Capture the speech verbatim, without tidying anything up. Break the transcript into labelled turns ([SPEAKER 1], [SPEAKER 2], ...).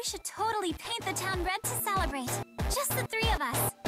[SPEAKER 1] We should totally paint the town red to celebrate. Just the three of us.